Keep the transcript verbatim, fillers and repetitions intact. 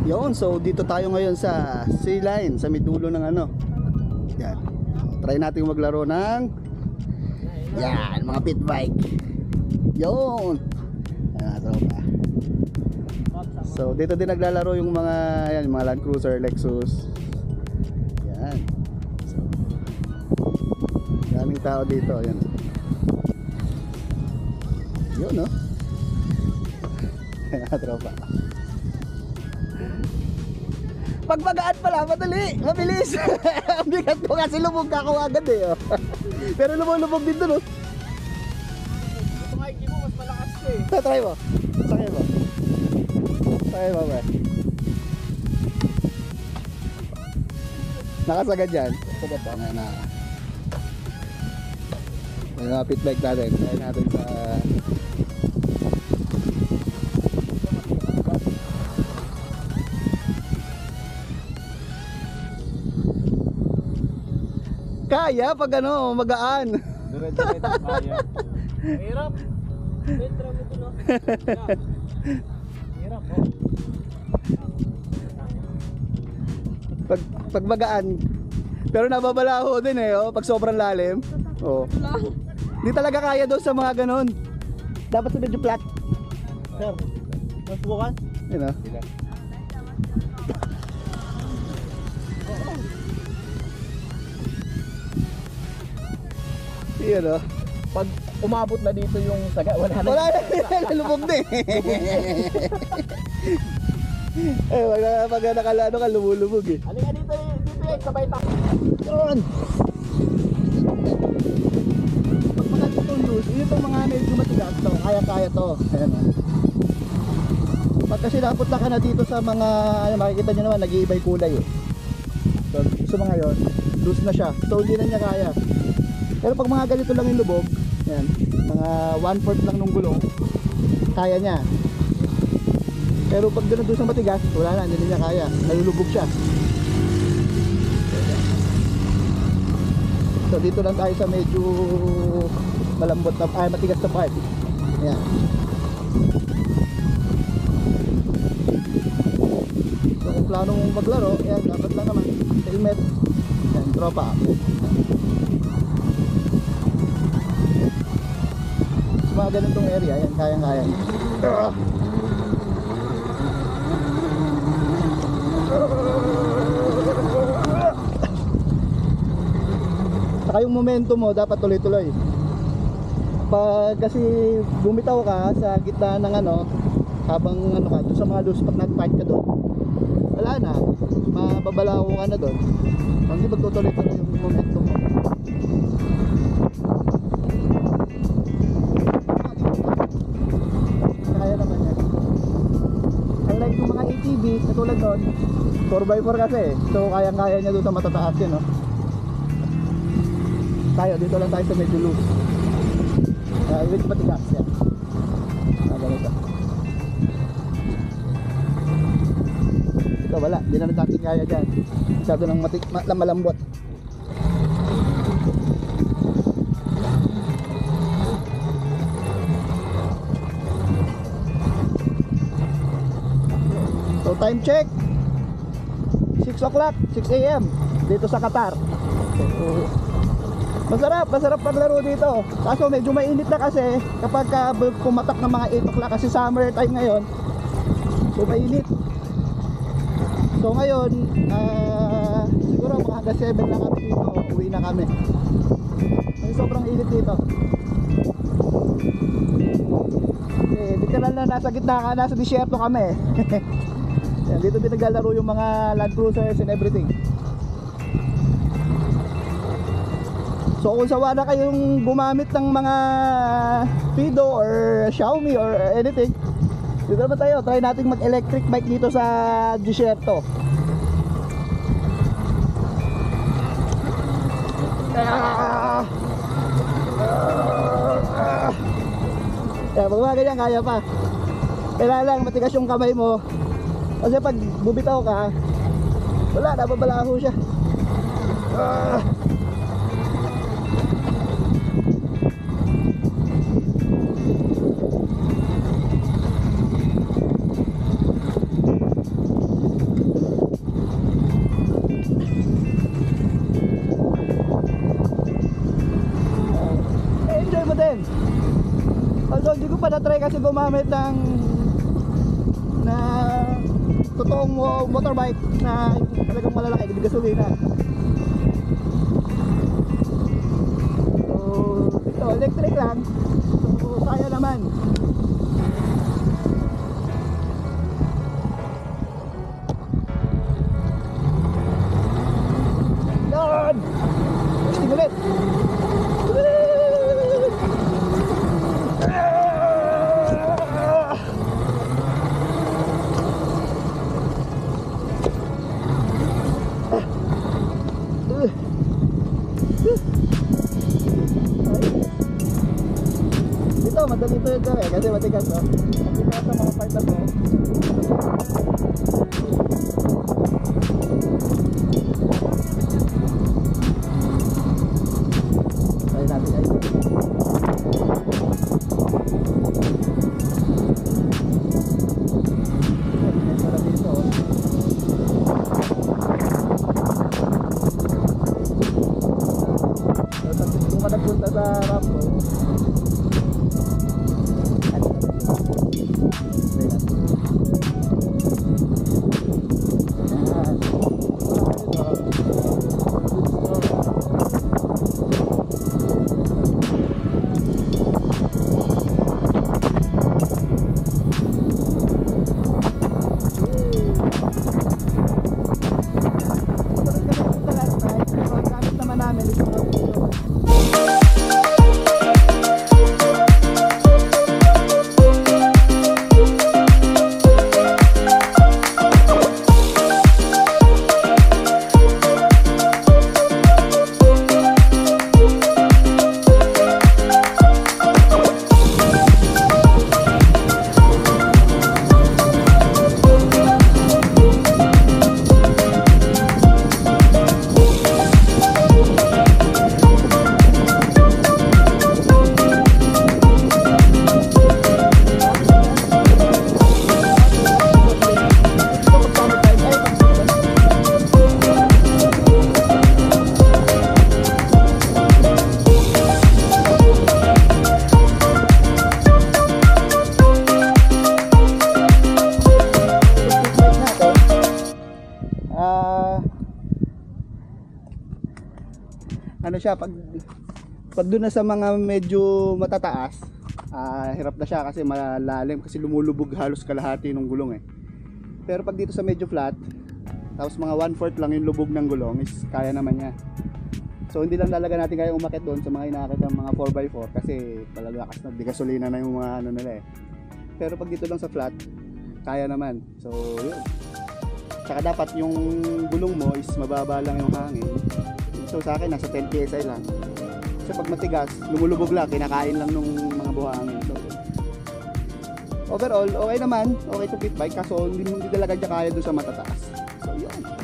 Yun, so dito tayo ngayon sa sea line, sa may dulo ng ano. Yan. Try natin maglaro ng yan, mga pit bike. Yun. Ayan, tropa. So dito din naglalaro yung mga yan, mga Land Cruiser, Lexus. Yan. So, daming tao dito, yan. Yun, no? Ayan, tropa. Pag magaan pala, madali, mabilis. Ang bigat ko kasi lubog ka ako agad eh. Oh. Pero lumulubog din doon. Oh. Ito nga mo, mas malakas ko eh. Try mo. Sakay mo. Sakay mo ba? Nakasagad yan. Sagad pa. Ngayon na. May mga pit bike natin. Try natin sa... Kaya pag ano, magaan. Dire-diretso kaya. Hirap. Petra mo ito no. Hirap oh. Pag, pag magaan. Pero nababalaho din eh, oh, pag sobrang lalim. Oh. Hindi talaga kaya doon sa mga ganon. Dapat sa medyo flat. Sir, mas bukan? Yun oh. Yan o. Pag umabot na dito yung saga, wala na. Wala na, lumog na eh. Eh, wala na pag nakalano ka, lumulubog eh. Ano nga dito, dito eh, sabay tayo. Yun! Pag mga itong loose, yun itong mga medyo matigas to, kaya-kaya to. Ayan o. Pag kasi napunta ka na dito sa mga, ano, makikita nyo naman, nag-iibay kulay eh. So, sa mga yun, loose na siya. So, hindi na niya kaya. Pero pag mga ganito lang yung lubog, yan, mga one fourth lang nung gulong, kaya niya. Pero pag gano'n doon sa matigas, wala na, hindi niya kaya. Nalulubog siya. So dito lang tayo sa medyo malambot na, ay matigas na part. Yan. So kung plano mong maglaro, yan, dapat lang naman helmet. Yan, tropa. Mga ganitong area, yan, kayang-kaya. Saka yung momentum mo dapat tuloy-tuloy. Pag kasi bumitaw ka sa gitna ng ano, habang ano ka, doon sa mga loose, pag nag-fight ka doon, wala na, mababalaw ka na doon. Hindi magtutuloy-tuloy yung momentum mo. A T V, katulad nun, four by four kasi, so kayang-kaya niya doon sa matataas yun, no? Tayo, dito lang tayo sa medyo loose. Uh, with matigas, yan. Ah, ganito. Ito, wala, hindi na natin kaya dyan. Masyado ng matik, ma malambot. So time check six o'clock, six A M dito sa Qatar. So, masarap, masarap paglaro dito. Kaso medyo mainit na kasi kapag uh, pumatak ng mga eight o'clock kasi summer time ngayon. So mainit. So ngayon uh, siguro mga hanggang seven lang kami dito, uwi na kami. Kasi sobrang init dito. Eh, literal na nasa gitna ka, nasa disyerto kami. Yan, dito din naglalaro yung mga Land Cruisers and everything. So kung sawa na kayong gumamit ng mga Fido or Xiaomi or anything, dito naman tayo, try natin mag electric bike dito sa disyerto. Ah! Ah! Yan, pag mga ganyan kaya pa. Kailangan lang matigas yung kamay mo. Kasi pag bubitaw ka, wala, nababalaho siya. Ah! gumamit ng na totoong mo- motorbike na talagang malalaki, hindi gasolina. So, ito, electric lang. So, kaya naman. Yan! Testing ulit! Ito, madali ito ito eh, kasi matigas oh. Matigas sa mga part na to. Try natin ay. Para dito oh. Kung ka nagpunta sa Rambo, ano siya, pag pag doon na sa mga medyo matataas, ah, hirap na siya kasi malalim, kasi lumulubog halos kalahati ng gulong eh. Pero pag dito sa medyo flat, tapos mga one fourth lang yung lubog ng gulong, is kaya naman niya. So hindi lang talaga natin kaya umakit doon sa mga inakit ng mga four by four kasi palalakas na, di gasolina na yung mga ano nila eh. Pero pag dito lang sa flat, kaya naman. So yun. Tsaka dapat yung gulong mo is mababa lang yung hangin. So sa akin nasa ten P S I lang. Kasi pag matigas, lumulubog lang, kinakain lang nung mga buhangin. So overall, okay naman, okay to pit bike, kaso hindi, hindi talaga niya kaya doon sa matataas. So yun.